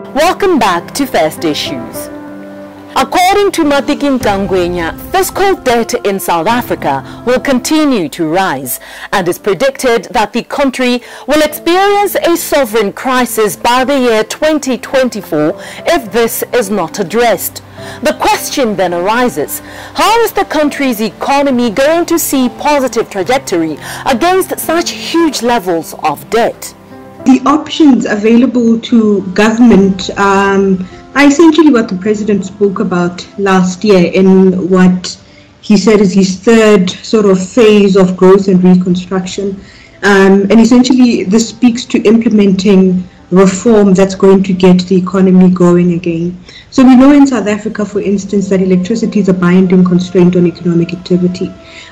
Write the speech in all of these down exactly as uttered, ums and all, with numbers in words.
Welcome back to First Issues. According to Matikin Kangwenya, fiscal debt in South Africa will continue to rise, and it's predicted that the country will experience a sovereign crisis by the year twenty twenty-four if this is not addressed. The question then arises, how is the country's economy going to see positive trajectory against such huge levels of debt? The options available to government um, are essentially what the president spoke about last year in what he said is his third sort of phase of growth and reconstruction. Um, and essentially this speaks to implementing reform that's going to get the economy going again. So we know in South Africa, for instance, that electricity is a binding constraint on economic activity.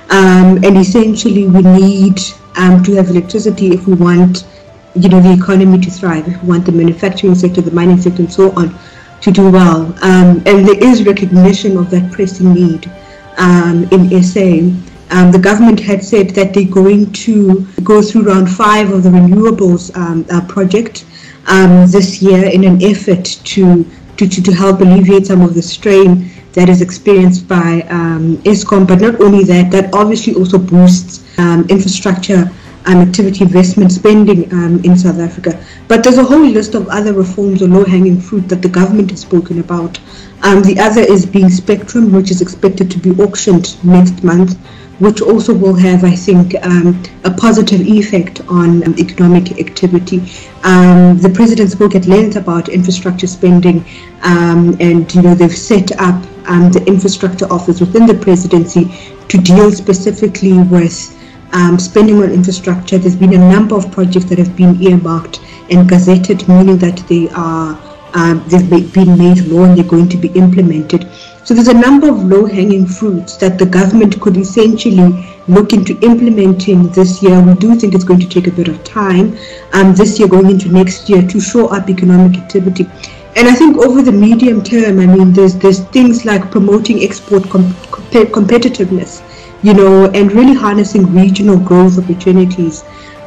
Um, and essentially we need um, to have electricity if we want you know, the economy to thrive, if we want the manufacturing sector, the mining sector and so on to do well. Um, and there is recognition of that pressing need um, in S A. Um, the government had said that they're going to go through round five of the renewables um, uh, project um, this year in an effort to, to, to, to help alleviate some of the strain that is experienced by um, Eskom. But not only that, that obviously also boosts um, infrastructure Um, activity investment spending um, in South Africa. But there's a whole list of other reforms or low-hanging fruit that the government has spoken about. Um, the other is being spectrum, which is expected to be auctioned next month, which also will have, I think, um, a positive effect on um, economic activity. Um, the president spoke at length about infrastructure spending, um, and you know they've set up um, the infrastructure office within the presidency to deal specifically with Um, spending on infrastructure. There's been a number of projects that have been earmarked and gazetted, meaning that they are um, they've been made law and they're going to be implemented. So there's a number of low-hanging fruits that the government could essentially look into implementing this year. We do think it's going to take a bit of time um, this year going into next year to show up economic activity. And I think over the medium term, I mean, there's there's things like promoting export com comp competitiveness, you know, and really harnessing regional growth opportunities,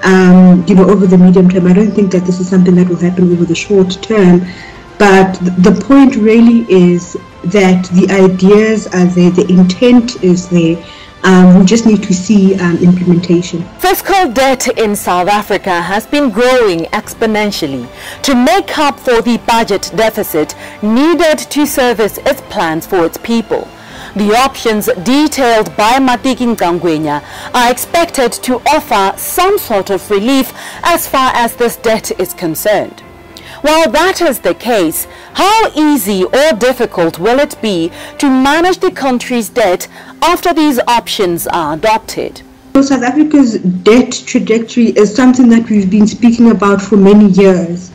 um, you know, over the medium term. I don't think that this is something that will happen over the short term, but the point really is that the ideas are there, the intent is there. Um, we just need to see um, implementation. Fiscal debt in South Africa has been growing exponentially to make up for the budget deficit needed to service its plans for its people. The options detailed by Matikin Kangwenya are expected to offer some sort of relief as far as this debt is concerned. While that is the case, how easy or difficult will it be to manage the country's debt after these options are adopted? So South Africa's debt trajectory is something that we've been speaking about for many years.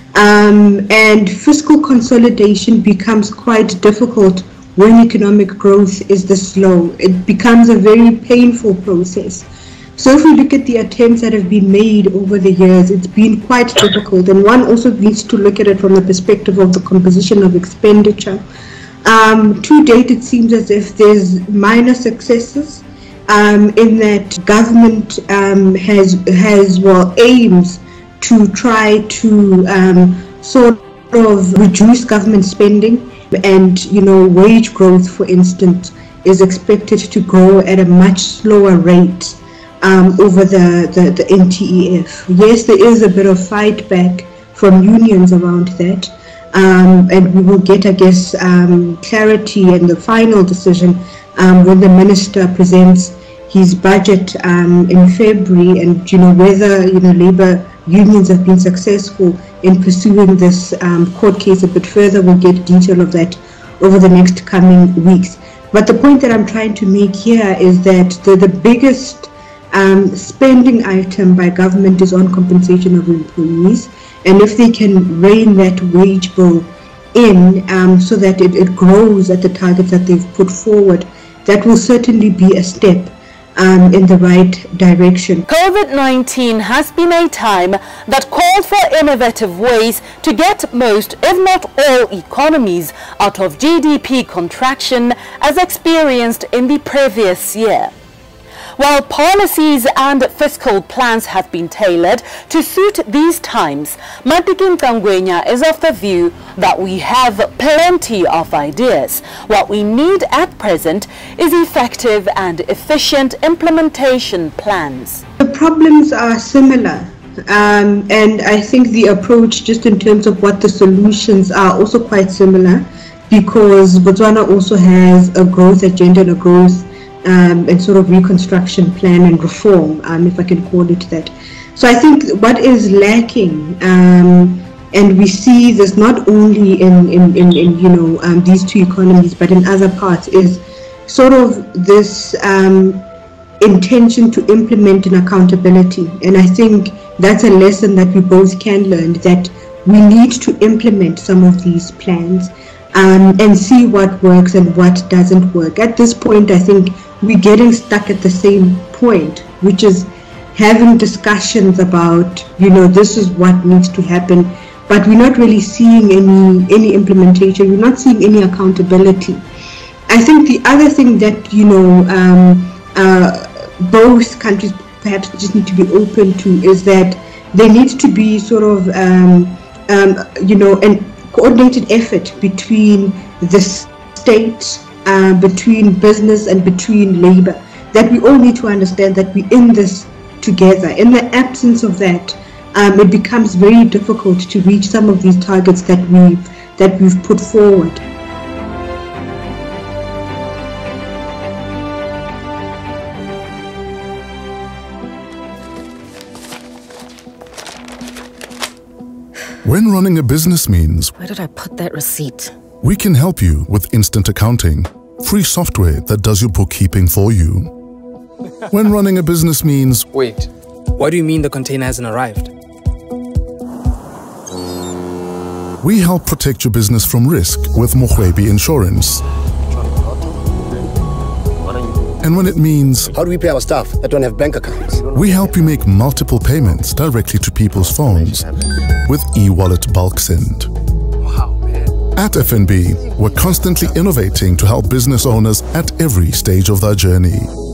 Um, and fiscal consolidation becomes quite difficult when economic growth is this slow. It becomes a very painful process. So if we look at the attempts that have been made over the years, it's been quite difficult, and one also needs to look at it from the perspective of the composition of expenditure. Um, to date, it seems as if there's minor successes um, in that government um, has, has, well, aims to try to um, sort of reduce government spending. And, you know, wage growth, for instance, is expected to grow at a much slower rate um, over the, the, the N T E F. Yes, there is a bit of fight back from unions around that. Um, and we will get, I guess, um, clarity and the final decision um, when the minister presents his budget um, in February, and, you know, whether, you know, labor unions have been successful in pursuing this um, court case a bit further. We'll get detail of that over the next coming weeks. But the point that I'm trying to make here is that the, the biggest um, spending item by government is on compensation of employees. And if they can rein that wage bill in um, so that it, it grows at the targets that they've put forward, that will certainly be a step Um, in the right direction. COVID nineteen has been a time that called for innovative ways to get most, if not all, economies out of G D P contraction as experienced in the previous year. While policies and fiscal plans have been tailored to suit these times, Matikin Kangwenya is of the view that we have plenty of ideas. What we need at present is effective and efficient implementation plans. The problems are similar. Um, and I think the approach, just in terms of what the solutions are, also quite similar, because Botswana also has a growth agenda and a growth um, and sort of reconstruction plan and reform, um, if I can call it that. So I think what is lacking, um, and we see this not only in, in, in, in you know um, these two economies, but in other parts, is sort of this um, intention to implement an accountability. And I think that's a lesson that we both can learn, that we need to implement some of these plans um, and see what works and what doesn't work. At this point, I think we're getting stuck at the same point, which is having discussions about, you know, this is what needs to happen, but we're not really seeing any, any implementation, we're not seeing any accountability. I think the other thing that, you know, um, uh, both countries perhaps just need to be open to is that there needs to be sort of, um, um, you know, a coordinated effort between the state, uh, between business and between labor, that we all need to understand that we're in this together. In the absence of that, um, it becomes very difficult to reach some of these targets that we've, that we've put forward. When running a business means, where did I put that receipt? We can help you with instant accounting, free software that does your bookkeeping for you. When running a business means, wait, what do you mean the container hasn't arrived? We help protect your business from risk with Mohwebi Insurance. And when it means, how do we pay our staff that don't have bank accounts? We help you make multiple payments directly to people's phones with e-wallet bulk send. Wow, man. At F N B, we're constantly innovating to help business owners at every stage of their journey.